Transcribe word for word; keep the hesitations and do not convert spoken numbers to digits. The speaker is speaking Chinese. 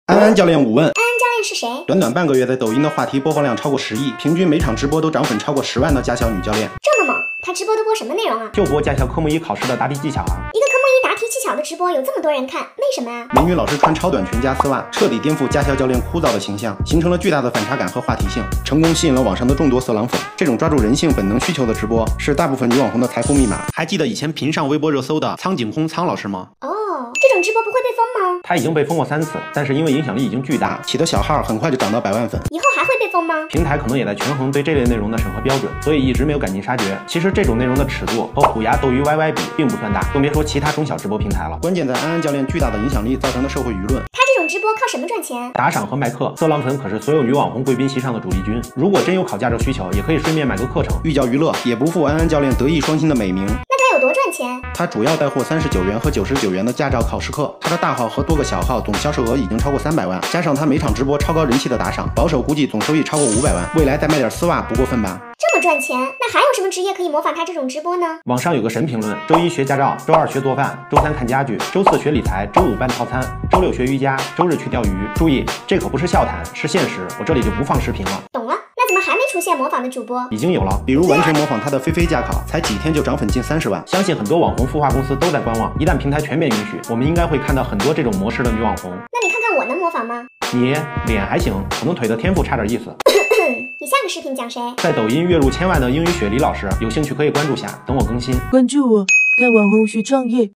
安安教练五问：安安教练是谁？ 短短半个月，在抖音的话题播放量超过十亿，平均每场直播都涨粉超过十万的驾校女教练， 这么猛！她直播都播什么内容啊？ 就播驾校科目一考试的答题技巧啊！ 一个科目一答题技巧的直播有这么多人看，为什么啊？ 美女老师穿超短裙加丝袜，彻底颠覆驾校教练枯燥的形象，形成了巨大的反差感和话题性，成功吸引了网上的众多色狼粉。这种抓住人性本能需求的直播，是大部分女网红的财富密码。还记得以前频上微博热搜的苍井空苍老师吗？ 哦，这种直播不会被封吗？ 他已经被封过三次，但是因为影响力已经巨大， 起的小号很快就涨到百万粉。 以后还会被封吗？ 平台可能也在权衡对这类内容的审核标准，所以一直没有赶尽杀绝。其实这种内容的尺度和虎牙斗鱼 Y Y 比并不算大，更别说其他中小直播平台了。 关键在安安教练巨大的影响力造成的社会舆论。 他这种直播靠什么赚钱？ 打赏和卖课。色狼粉可是所有女网红贵宾席上的主力军，如果真有考驾照需求，也可以顺便买个课程， 寓教于乐，也不负安安教练德艺双馨的美名。 那他有多赚钱？ 他主要带货三十九元和九十九元的驾照考试课，他的大号和多个小号总销售额已经超过三百万，加上他每场直播超高人气的打赏，保守估计总收益超过五百万。未来再卖点丝袜不过分吧？ 这么赚钱，那还有什么职业可以模仿他这种直播呢？ 网上有个神评论：周一学驾照，周二学做饭，周三看家具，周四学理财，周五办套餐，周六学瑜伽，周日去钓鱼。注意，这可不是笑谈，是现实。我这里就不放视频了。 懂了，那怎么还没出现模仿的主播？ 已经有了， 比如完全模仿他的菲菲驾考，才几天就涨粉近三十万。 相信很多网红孵化公司都在观望，一旦平台全面允许，我们应该会看到很多这种模式的女网红。 那你看看我能模仿吗？ 你脸还行，可能腿的天赋差点意思。 你下个视频讲谁？ 在抖音月入千万的英语雪梨老师，有兴趣可以关注下，等我更新。 关注我，看网红学创业。